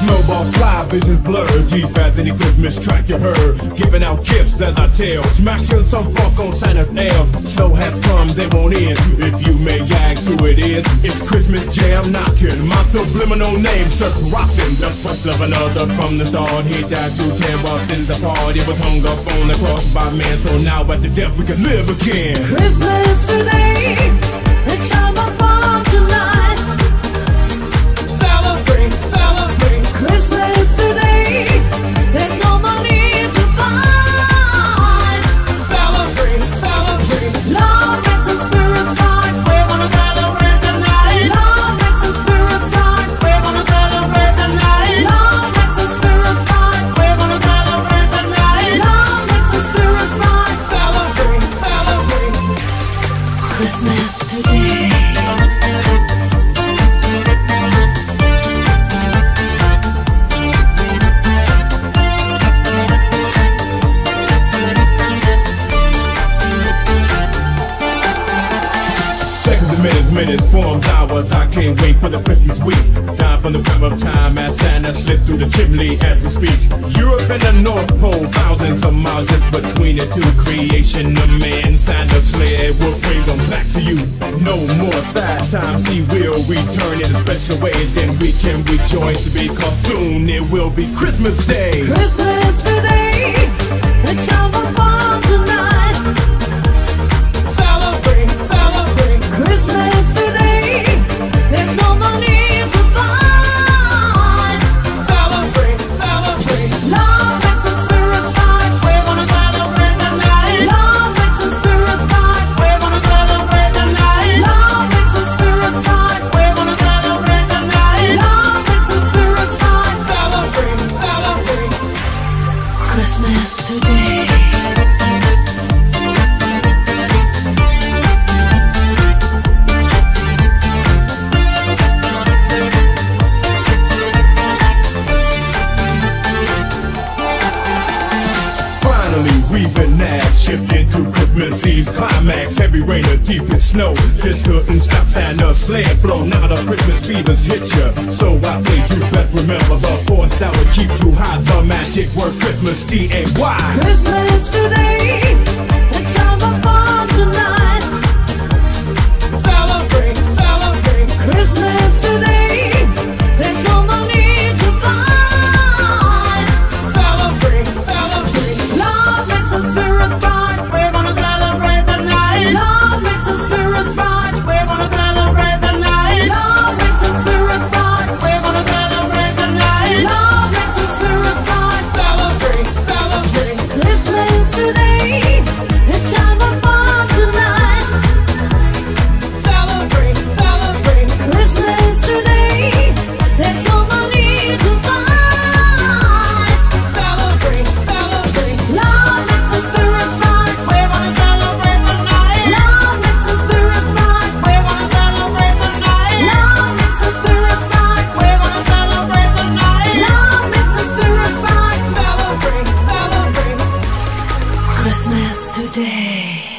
Snowball fly, vision blurred, deep as any Christmas track you heard. Giving out gifts as I tell, smacking some funk on Santa's elves. Snow has come, they won't end. If you may ask who it is, it's Christmas jam knocking. My subliminal name, circle rocking. The first of another from the start. He died through 10 bucks in the party. Was hung up on the cross by man, so now at the death we can live again. Christmas today, the time of bomb tonight. Celebrate, celebrate. Christmas today, there's no money to find. Celebrate, celebrate. Love makes the spirits bright. We're gonna celebrate tonight. Love makes the spirits bright. We're gonna celebrate tonight. Love makes the spirits bright. We're gonna celebrate tonight. Love makes the spirits bright. Celebrate, celebrate. Christmas today. Minutes, forms, hours, I can't wait for the Christmas week. Down from the web of time as Santa slipped through the chimney as we speak. Europe and the North Pole, thousands of miles just between the two. Creation of man, Santa sled will bring them back to you. No more sad times, he will return in a special way. Then we can rejoice because soon it will be Christmas Day. Christmas today, the time of bomb tonight. Celebrate, celebrate. Christmas today, there's no money to find. Celebrate, celebrate. Love makes the spirits bright. We're gonna celebrate tonight. Love makes the spirits bright. We're gonna celebrate tonight. Love makes the spirits bright. We're gonna celebrate tonight. Love makes the spirits bright. Celebrate, celebrate. Christmas today. We've been nagged, shifting to Christmas Eve's climax. Heavy rain or deepest snow, just couldn't stop Santa's sled flow. Now the Christmas fevers hit ya, so I think you best remember the force that would keep you high. The magic word Christmas, D-A-Y. Christmas today, the time of bomb tonight. Celebrate, celebrate. Christmas today, there's no money to find. Celebrate, celebrate. Love makes the spirits bright. We're gonna celebrate tonight. Love makes the spirits bright. We're gonna celebrate tonight. Love makes the spirits bright. We're gonna celebrate tonight. Love makes the spirits bright. Celebrate, celebrate. Christmas today, the time of bomb tonight. Celebrate, celebrate. Christmas today, there's no money to find. Celebrate, celebrate. Love makes the spirits bright. We're gonna celebrate tonight. Love makes the spirits bright. We're gonna celebrate tonight. Love makes the spirits bright. We're gonna celebrate tonight. Love makes the spirits bright. Celebrate, celebrate. Christmas today.